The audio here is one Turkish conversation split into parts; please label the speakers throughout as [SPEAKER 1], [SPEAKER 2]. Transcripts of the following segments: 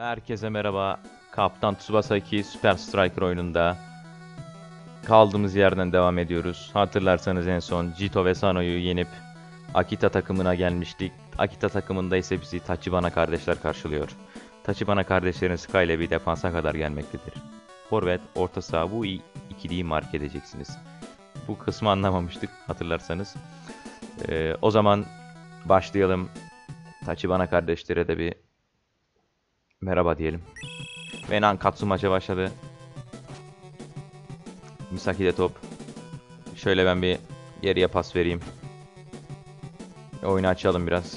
[SPEAKER 1] Herkese merhaba. Kaptan Tsubasa 2 Super Striker oyununda kaldığımız yerden devam ediyoruz. Hatırlarsanız en son Jito ve Sano'yu yenip Akita takımına gelmiştik. Akita takımında ise bizi Tachibana kardeşler karşılıyor. Tachibana kardeşlerin Sky ile bir defansa kadar gelmektedir. Forvet, orta saha bu ikiliyi mark edeceksiniz. Bu kısmı anlamamıştık hatırlarsanız. O zaman başlayalım. Tachibana kardeşlere de bir merhaba diyelim. Ve Nankatsu maça başladı. Misaki'de top. Şöyle ben bir geriye pas vereyim. Oyunu açalım biraz.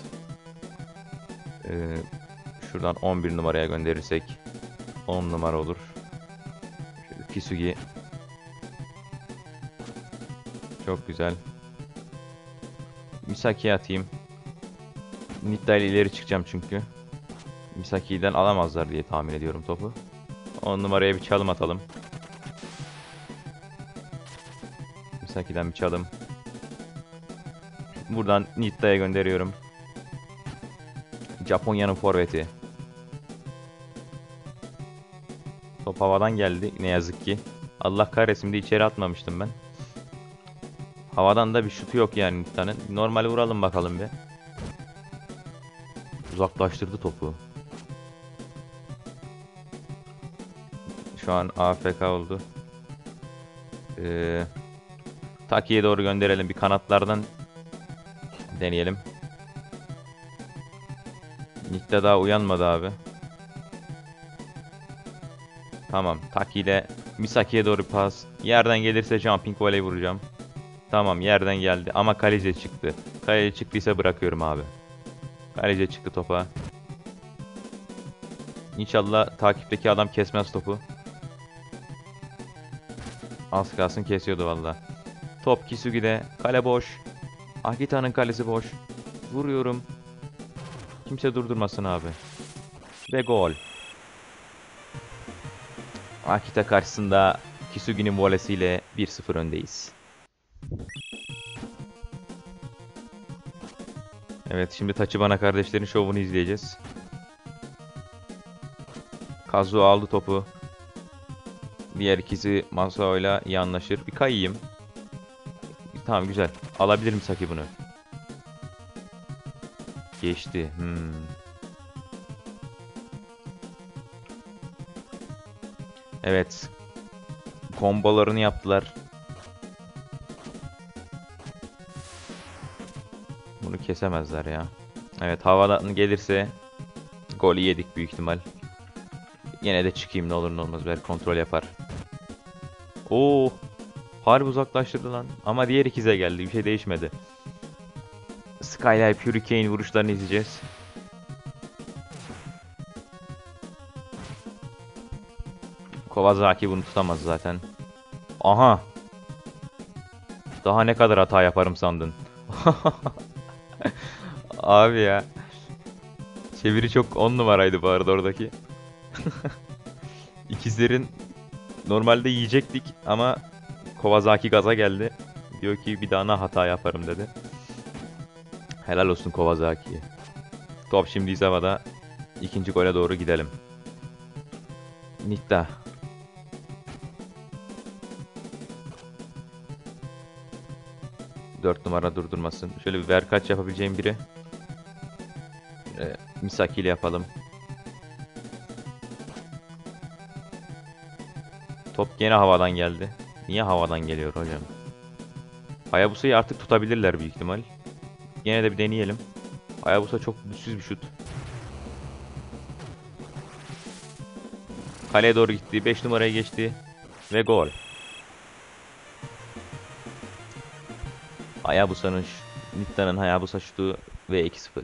[SPEAKER 1] Şuradan 11 numaraya gönderirsek 10 numara olur. Şöyle Kisugi. Çok güzel. Misaki'ye atayım. Nitta ile ileri çıkacağım çünkü. Misaki'den alamazlar diye tahmin ediyorum topu. 10 numaraya bir çalım atalım. Misaki'den bir çalım. Buradan Nitta'ya gönderiyorum. Japonya'nın forveti. Top havadan geldi ne yazık ki. Allah kahretsin de içeri atmamıştım ben. Havadan da bir şutu yok yani Nitta'nın. Normal vuralım bakalım bir. Uzaklaştırdı topu. Şu an AFK oldu. Taki'ye doğru gönderelim. Bir kanatlardan deneyelim. Nitta daha uyanmadı abi. Tamam. Taki ile Misaki'ye doğru pas. Yerden gelirse jumping volley vuracağım. Tamam yerden geldi ama kaleci çıktı. Kaleci çıktıysa bırakıyorum abi. Kaleci çıktı topa. İnşallah takipteki adam kesmez topu. Az kalsın kesiyordu valla. Top Kisugi'de. Kale boş. Akita'nın kalesi boş. Vuruyorum. Kimse durdurmasın abi. Ve gol. Akita karşısında Kisugi'nin volesiyle 1-0 öndeyiz. Evet şimdi Tachibana kardeşlerin şovunu izleyeceğiz. Kazuo aldı topu. Diğer ikisi Masao ile iyi anlaşır. Bir kayayım. Tamam güzel. Alabilirim Saki bunu. Geçti. Evet. Kombolarını yaptılar. Bunu kesemezler ya. Evet havadan gelirse golü yedik büyük ihtimal. Yine de çıkayım ne olur ne olmaz. Belki kontrol yapar. Oo, harbi uzaklaştırdı lan. Ama diğer ikize geldi. Bir şey değişmedi. Skylight Hurricane vuruşlarını izleyeceğiz. Kawasaki bunu tutamaz zaten. Aha. Daha ne kadar hata yaparım sandın? Abi ya. Çeviri çok 10 numaraydı bu arada oradaki. İkizlerin normalde yiyecektik ama Kawasaki gaza geldi. Diyor ki bir daha ne hata yaparım dedi. Helal olsun Kawasaki'ye. Top şimdi İzawa'da. İkinci gole doğru gidelim. Nitta. Dört numara durdurmasın. Şöyle bir verkaç yapabileceğim biri. Misaki ile yapalım. Top gene havadan geldi. Niye havadan geliyor hocam? Hayabusa'yı artık tutabilirler büyük ihtimal. Yine de bir deneyelim. Hayabusa çok güçsüz bir şut. Kaleye doğru gitti. 5 numaraya geçti. Ve gol. Hayabusa'nın, Nitta'nın Hayabusa şutu ve 2-0.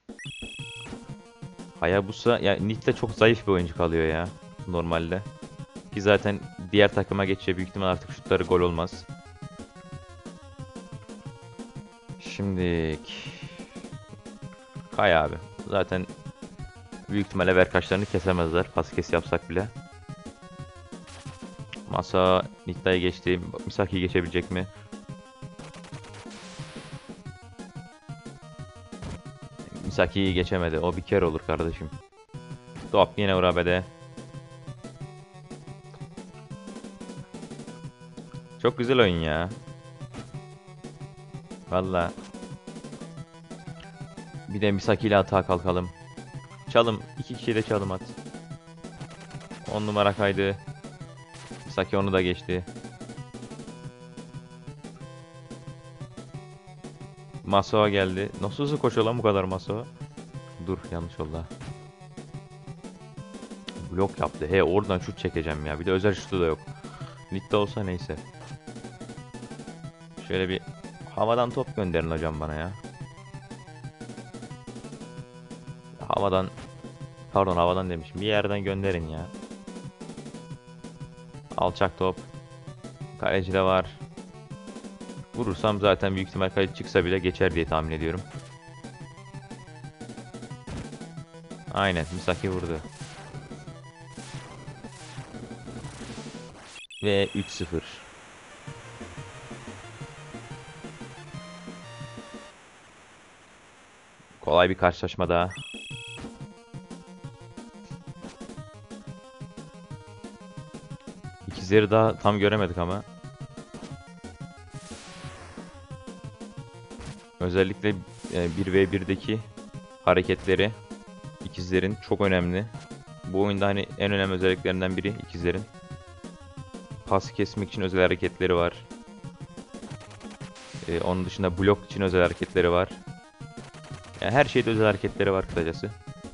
[SPEAKER 1] Hayabusa, ya Nitta çok zayıf bir oyuncu kalıyor ya. Normalde. Ki zaten diğer takıma geçecek büyük ihtimal artık şutları gol olmaz. Şimdi Kay abi. Zaten büyük ihtimalle verkaçlarını kesemezler. Pas kes yapsak bile. Masa Nitta'ya geçti. Misaki geçebilecek mi? Misaki'yi geçemedi. O bir kere olur kardeşim. Top yine Urabe'de. Çok güzel oyun ya. Valla. Bir de Misaki ile atağa kalkalım. Çalım. 2 kişiye de çalım at. 10 numara kaydı. Misaki onu da geçti. Masao geldi. Nasıl hızlı koşuyor lan bu kadar Masao? Dur, yanlış oldu. Blok yaptı. He, oradan şut çekeceğim ya. Bir de özel şutu da yok. Ligde olsa neyse. Şöyle bir havadan top gönderin hocam bana ya. Havadan, pardon, havadan demişim. Bir yerden gönderin ya. Alçak top. Kaleci de var. Vurursam zaten büyük ihtimal kaleci çıksa bile geçer diye tahmin ediyorum. Aynen, Misaki vurdu. Ve 3-0. Kolay bir karşılaşma daha. İkizleri daha tam göremedik ama. Özellikle 1v1'deki hareketleri ikizlerin çok önemli. Bu oyunda hani en önemli özelliklerinden biri ikizlerin. Pas kesmek için özel hareketleri var. Onun dışında blok için özel hareketleri var. Yani her şeyde özel hareketleri var kısacası.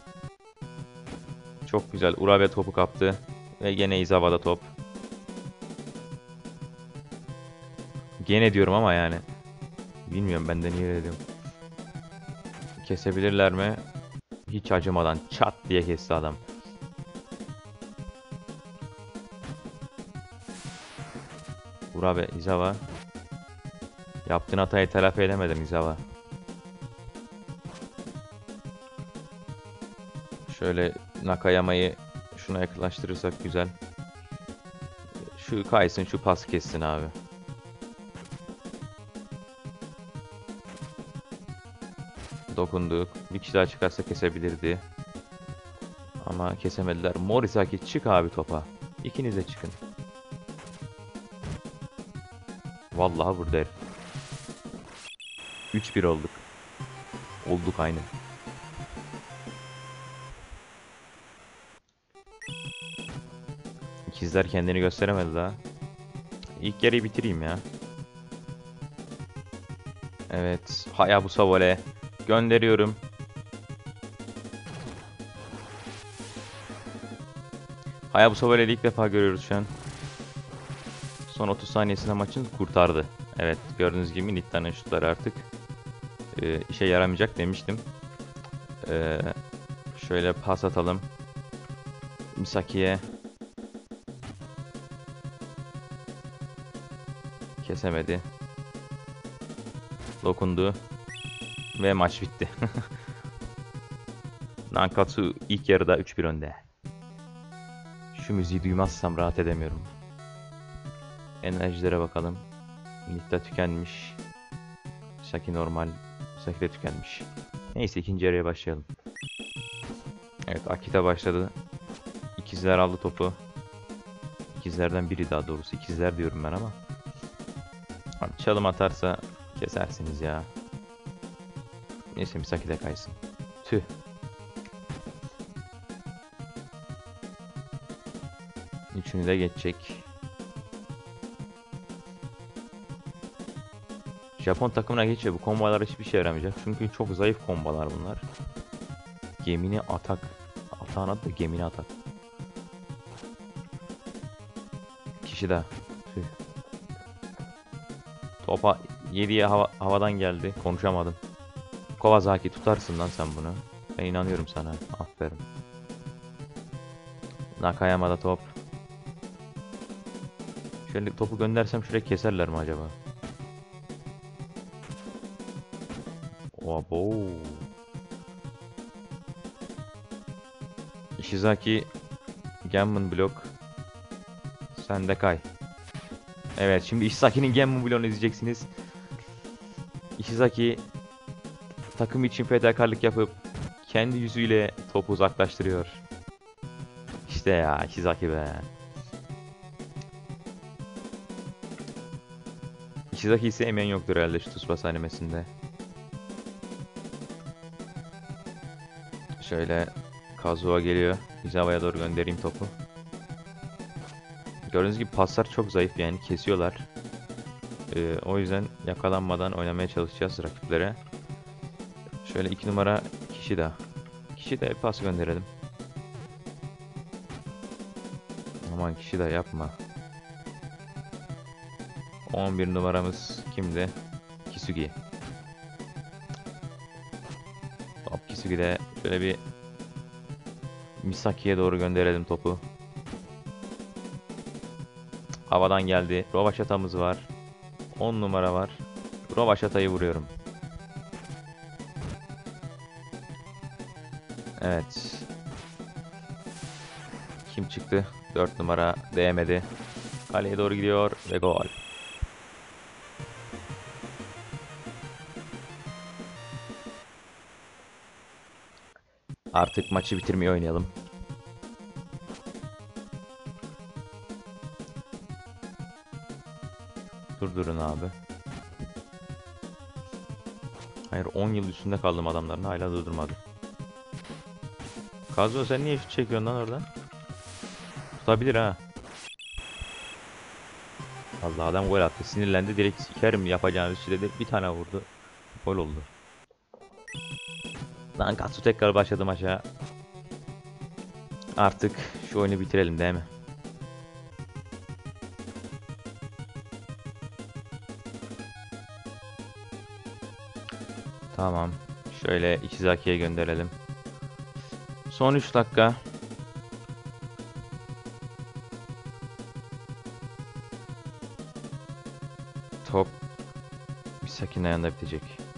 [SPEAKER 1] Çok güzel. Urabe topu kaptı. Ve gene Izawa'da top. Gene diyorum ama yani. Bilmiyorum, ben de niye dedim. Kesebilirler mi? Hiç acımadan çat diye kesti adam. Urabe, Izawa. Yaptığın hatayı telafi edemedin Izawa. Şöyle Nakayama'yı şuna yaklaştırırsak güzel. Şu kaysın, şu pas kessin abi. Dokunduk. Bir kişi daha çıkarsa kesebilirdi. Ama kesemediler. Morisaki, çık abi topa. İkiniz de çıkın. Vallahi burada herif. 3-1 olduk. Olduk aynı. İkizler kendini gösteremedi daha. İlk yarıyı bitireyim ya. Evet. Hayabusa voley. Gönderiyorum. Hayabusa voley'i ilk defa görüyoruz şu an. Son 30 saniyesinde maçın kurtardı. Evet, gördüğünüz gibi Nitta'nın şutları artık işe yaramayacak demiştim. Şöyle pas atalım. Misaki'ye. Kesemedi. Dokundu. Ve maç bitti. Nankatsu ilk yarıda 3-1 önde. Şu müziği duymazsam rahat edemiyorum. Enerjilere bakalım. Nitta tükenmiş. Saki normal. Saki de tükenmiş. Neyse, ikinci yarıya başlayalım. Evet, Akita başladı. İkizler aldı topu. İkizlerden biri, daha doğrusu. İkizler diyorum ben ama. Çalım atarsa kesersiniz ya. Neyse, Misaki de kaysın. Tüh. Üçünü de geçecek. Japon takımına geçiyor. Bu kombolar hiçbir şey yaramayacak. Çünkü çok zayıf kombolar bunlar. Gemini atak. Atağın adı da gemini atak. Kişi de. Tüh. Topa 7'ye havadan geldi. Konuşamadım. Kawasaki, tutarsın lan sen bunu. Ben inanıyorum sana. Aferin. Nakayama'da top. Şöyle topu göndersem şuraya keserler mi acaba? Abo. Ishizaki Gammon blok. Sen de kay. Evet, şimdi Ishizaki'nin Gammon bloğunu izleyeceksiniz. Ishizaki takım için fedakarlık yapıp kendi yüzüyle topu uzaklaştırıyor. İşte ya Ishizaki be. Ishizaki'yi sevmeyen yoktur herhalde şu Tsubasa animesinde. Şöyle Kazuha geliyor. Izawa'ya doğru göndereyim topu. Gördüğünüz gibi paslar çok zayıf yani kesiyorlar. O yüzden yakalanmadan oynamaya çalışacağız rakiplere. Şöyle 2 numara kişi de. Kişi de pas gönderelim. Aman kişi de yapma. 11 numaramız kimdi? Kisugi. Hop Kisugi'de şöyle bir Misaki'ye doğru gönderelim topu. Havadan geldi. Rovaşata'mız var. 10 numara var. Rovaşata'yı vuruyorum. Evet. Kim çıktı? 4 numara değmedi. Kaleye doğru gidiyor ve gol. Artık maçı bitirmeyi oynayalım. Durdurun abi. Hayır 10 yıl üstünde kaldım adamların hala durdurmadı. Kazuo sen niye şut çekiyorsun lan oradan? Tutabilir ha. Allah adam gol attı. Sinirlendi direkt sikerim yapacağınız şey dedi. Bir tane vurdu. Gol oldu. Nankatsu tekrar başladım aşağı. Artık şu oyunu bitirelim değil mi? Tamam. Şöyle Ishizaki'ye gönderelim. Son 3 dakika. Top Misaki'nin ayağında bitecek.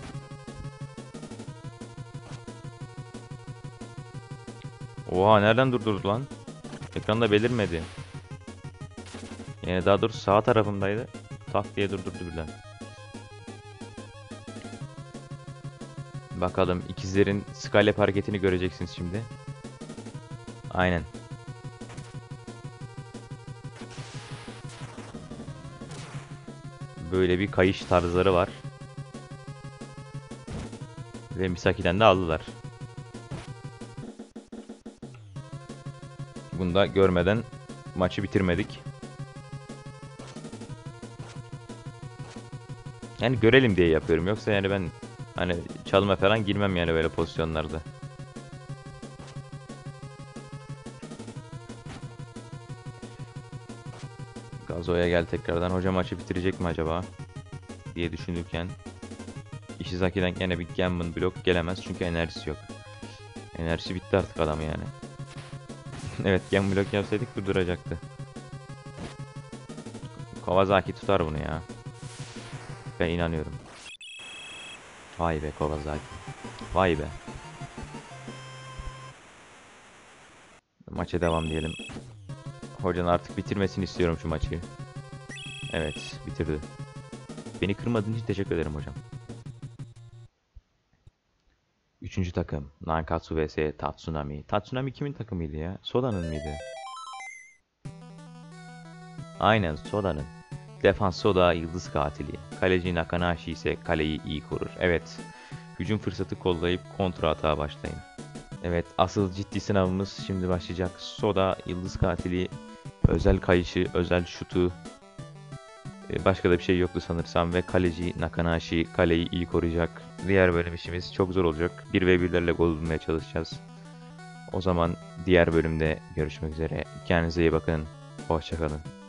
[SPEAKER 1] Oha nereden durdurdu lan? Ekranda belirmedi. Yani daha doğrusu sağ tarafımdaydı. Tak diye durdurdu birden. Bakalım ikizlerin Skylab hareketini göreceksiniz şimdi. Aynen. Böyle bir kayış tarzları var. Ve Misaki'den de aldılar. Bunu da görmeden maçı bitirmedik. Yani görelim diye yapıyorum. Yoksa yani ben hani çalıma falan girmem yani böyle pozisyonlarda. Kazuo'ya gel tekrardan. Hoca maçı bitirecek mi acaba? Diye düşünürken Ishizaki'den yine bir Gammon blok gelemez çünkü enerjisi yok. Enerjisi bitti artık adam yani. Evet Gammon blok yapsaydık durduracaktı. Kawasaki tutar bunu ya. Ben inanıyorum. Vay be Kawasaki. Vay be. Maça devam diyelim. Hocanın artık bitirmesini istiyorum şu maçı. Evet bitirdi. Beni kırmadığın için teşekkür ederim hocam. Üçüncü takım. Nankatsu vs Tatsunami. Tatsunami kimin takımıydı ya? Soda'nın mıydı? Aynen Soda'nın. Defans Soda yıldız katili. Kaleci Nakanashi ise kaleyi iyi korur. Evet. Hücum fırsatı kollayıp kontra atağa başlayın. Evet asıl ciddi sınavımız şimdi başlayacak. Soda yıldız katili. Özel kayışı, özel şutu. Başka da bir şey yoktu sanırsam ve kaleci Nakanashi kaleyi iyi koruyacak. Diğer bölüm işimiz çok zor olacak. 1v1'lerle gol bulmaya çalışacağız. O zaman diğer bölümde görüşmek üzere. Kendinize iyi bakın. Hoşça kalın.